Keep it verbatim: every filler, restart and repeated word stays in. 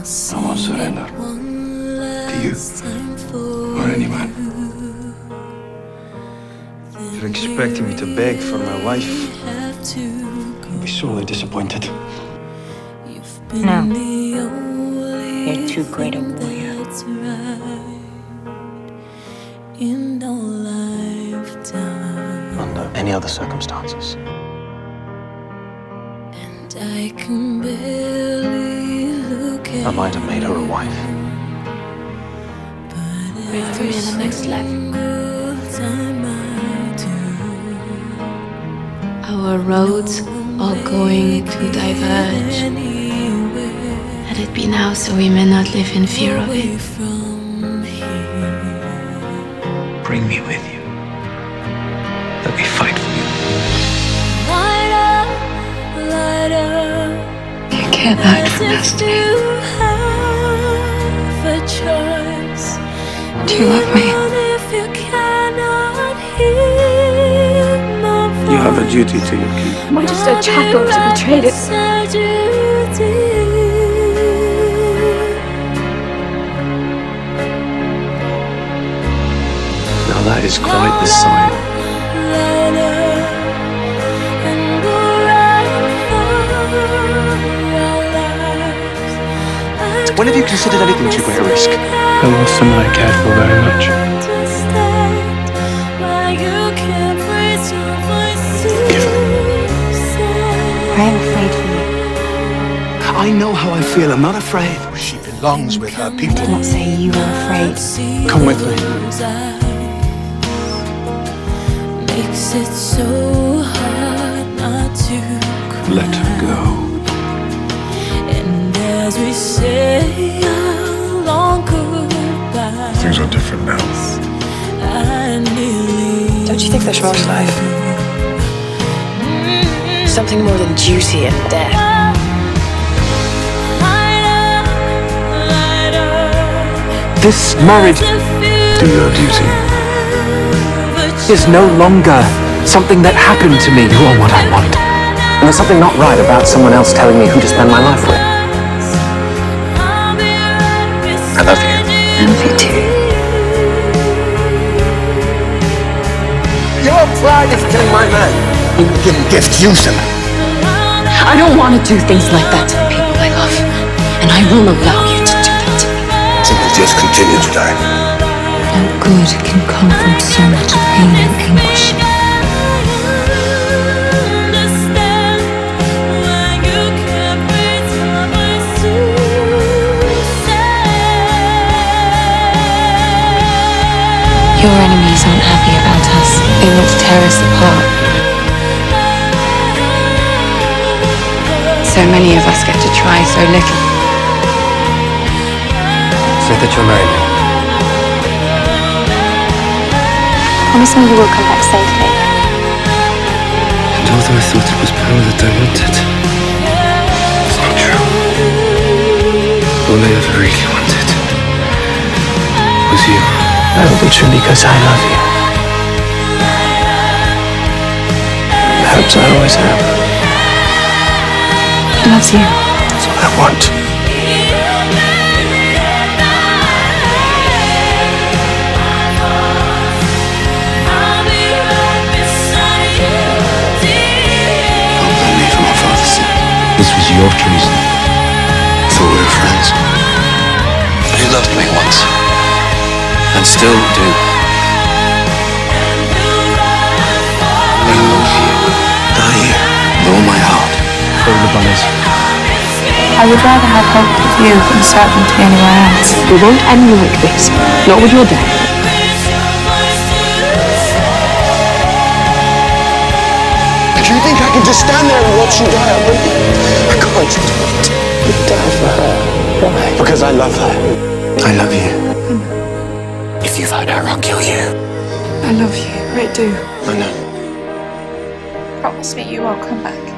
I won't surrender. To you. Or any man. You're expecting me to beg for my life? I'll be sorely disappointed. No. You're too great a warrior. Under any other circumstances. I can barely look at I might have made her a wife. Breakthrough in the next life. Our roads are going to diverge. Let it be now, so we may not live in fear of it. Bring me with you. Let me fight for you. You care about destiny. Do you love me? You have a duty to your king. Am I just a chattel to be traded? Now that is quite the sign. When have you considered anything too great a risk? I lost someone I cared for very much. Give me. I am afraid for you. I know how I feel. I'm not afraid. She belongs with her people. I did not say you were afraid. Come with me. Makes it so hard not to cry. Let her go. And as we say our long goodbye, Things are different now. I nearly Don't you think there's more to life? Something more than duty and death. This marriage Do your duty. is no longer something that happened to me. You are what I want. And there's something not right about someone else telling me who to spend my life with. I love you. I love you too. Your pride is killing my man. You give gifts, use them. I don't want to do things like that to the people I love. And I won't allow you to do that to me. So we'll just continue to die. No good can come from so much pain and anguish. Your enemies aren't happy about us. They want to tear us apart. So many of us get to try so little. Say that you'll marry me. Promise me you will come back safely. And although I thought it was power that I wanted, it's not true. All I ever really wanted was you. That will be true because I love you. Perhaps I always have. He loves you. That's all I want. Don't blame me for my father's sin. This was your treason. I thought we were friends. But you loved me once. And still do. I love you. Die here. With all my heart. Throw the bunnies. I would rather have hope with you than certainty anywhere else. We won't end like this. Not with your dad. Do you think I can just stand there and watch you die? I I can't do it. You die for her. Why? Because I love her. I love you. If you've hurt her, I'll kill you. I love you. I do. I know. Promise me you won't come back.